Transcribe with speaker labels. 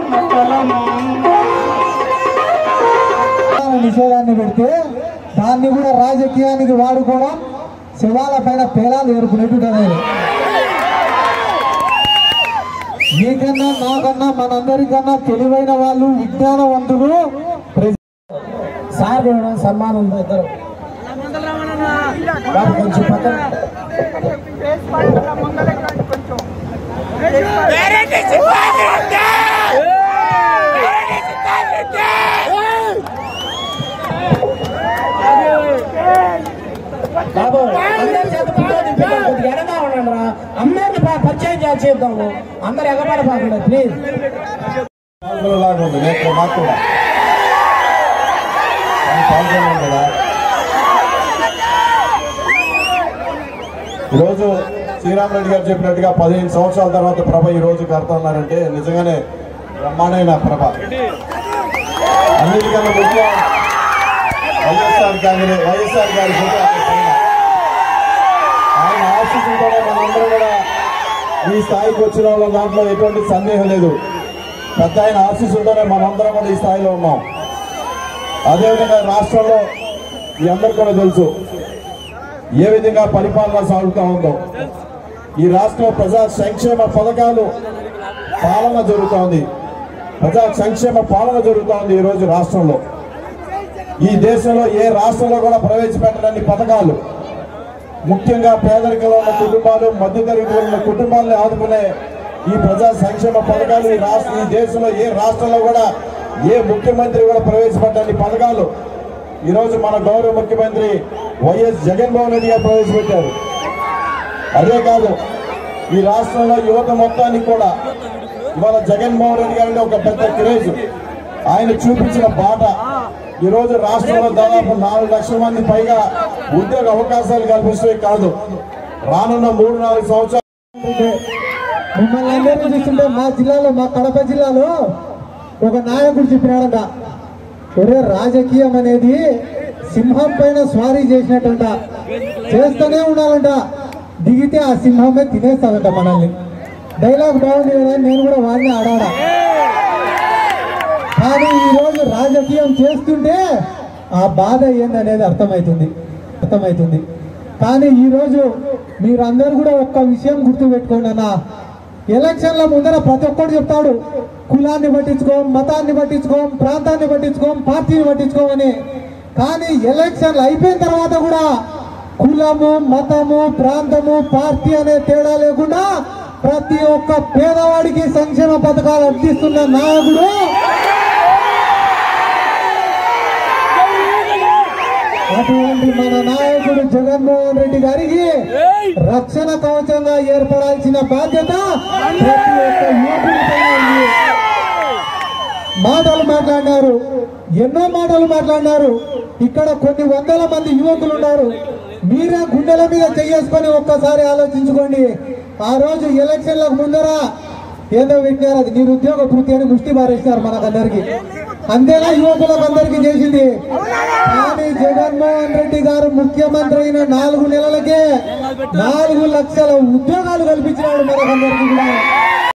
Speaker 1: నిషేధాన్ని పెడితే దాన్ని కూడా రాజకీయానికి వాడుకోవడం శివాల పైన పేలాలు ఏరుకునేట్టున్నారు. మీకన్నా నాకన్నా మనందరికన్నా తెలివైన వాళ్ళు విజ్ఞానవంతులు సార్ సన్మానం ఇద్దరు కొంచెం పక్కన బాబు అందరి చేత కొద్దిగా ఎడగా ఉండండి రా. అందరిని పరిచయం చేద్దాము. అందరు ఎగబడబాకుండా ప్లీజ్.
Speaker 2: ఈరోజు శ్రీరామరెడ్డి గారు చెప్పినట్టుగా 15 సంవత్సరాల తర్వాత ప్రభ ఈ రోజు కడుతున్నారంటే నిజంగానే బ్రహ్మాండమైన ప్రభ. అన్నిటికన్నా ముఖ్యం వైఎస్ఆర్ గారి ఆయన ఆశీస్సులతోనే మనందరూ కూడా ఈ స్థాయికి వచ్చిన వాళ్ళ దాంట్లో ఎటువంటి సందేహం లేదు. పెద్ద ఆయన ఆశీస్సులతోనే మనందరం కూడా ఈ స్థాయిలో ఉన్నాం. అదేవిధంగా రాష్ట్రంలో మీ అందరికీ కూడా తెలుసు ఏ విధంగా పరిపాలన సాగుతూ ఉందో. ఈ రాష్ట్రంలో ప్రజా సంక్షేమ పథకాలు పాలన జరుగుతోంది. ప్రజా సంక్షేమ పాలన జరుగుతోంది ఈరోజు రాష్ట్రంలో. ఈ దేశంలో ఏ రాష్ట్రంలో కూడా ప్రవేశపెట్టలేని పథకాలు, ముఖ్యంగా పేదరికంలో ఉన్న కుటుంబాలు, మధ్యతరగతిలో ఉన్న కుటుంబాలను ఆదుకునే ఈ ప్రజా సంక్షేమ పథకాలు ఈ దేశంలో ఏ రాష్ట్రంలో కూడా ఏ ముఖ్యమంత్రి కూడా ప్రవేశపెట్టని పథకాలు ఈరోజు మన గౌరవ ముఖ్యమంత్రి వైఎస్ జగన్మోహన్ రెడ్డి గారు ప్రవేశపెట్టారు. అదే కాదు, ఈ రాష్ట్రంలో యువత మొత్తానికి కూడా ఇవాళ జగన్మోహన్ రెడ్డి గారిని ఒక పెద్ద క్రేజ్. ఆయన చూపించిన బాట ఈరోజు రాష్ట్రంలో దాదాపు 4 లక్షల మంది పైగా ఉద్యోగ అవకాశాలు కల్పిస్తే కాదు, రానున్న 3-4 సంవత్సరాలు
Speaker 1: మిమ్మల్ని అందరినీ చూస్తుంటే మా జిల్లాలో, మా కడప జిల్లాలో ఒక నాయకుడు చెప్పినాడంట, ఒరే రాజకీయం అనేది సింహం పైన స్వారీ చేసినట్టంట, చేస్తూనే ఉండాలంట, దిగితే ఆ సింహమే తినేస్తాడంట మనల్ని. డైలాగ్ బాగుంది కదా, నేను కూడా వాడిని ఆడాడా. కానీ ఈరోజు రాజకీయం చేస్తుంటే ఆ బాధ ఏందనేది అర్థమవుతుంది. కానీ ఈరోజు మీరందరూ కూడా ఒక్క విషయం గుర్తుపెట్టుకోండి అన్న, ఎలక్షన్ల ముందర ప్రతి ఒక్కరు చెప్తాడు కులాన్ని పట్టించుకోం, మతాన్ని పట్టించుకోం, ప్రాంతాన్ని పట్టించుకోం, పార్టీని పట్టించుకోమని. కానీ ఎలక్షన్లు అయిపోయిన తర్వాత కూడా కులము, మతము, ప్రాంతము, పార్టీ అనే తేడా లేకుండా ప్రతి ఒక్క పేదవాడికి సంక్షేమ పథకాలు అందిస్తున్న నాయకుడు అటువంటి మన నాయకుడు జగన్మోహన్ రెడ్డి గారికి రక్షణ కవచంగా ఏర్పడాల్సిన బాధ్యత ప్రతి ఒక్క యువకుడిపై ఉంది. మాటలు మాట్లాడినారు, ఎన్నో మాటలు మాట్లాడినారు. ఇక్కడ కొన్ని వందల మంది యువకులు ఉన్నారు. మీరే గుండెల మీద చేసుకొని ఒక్కసారి ఆలోచించుకోండి. ఆ రోజు ఎలక్షన్లకు ముందర ఏదో పెట్టినారు, అది నిరుద్యోగ పూర్తి అని ముష్టి బారేసినారు మనకందరికి. అంతేనా యువకులకు అందరికీ చేసింది. కానీ జగన్మోహన్ రెడ్డి గారు ముఖ్యమంత్రి అయిన 4 నెలలకే 4 లక్షల ఉద్యోగాలు కల్పించినాడు మనకందరికీ కూడా.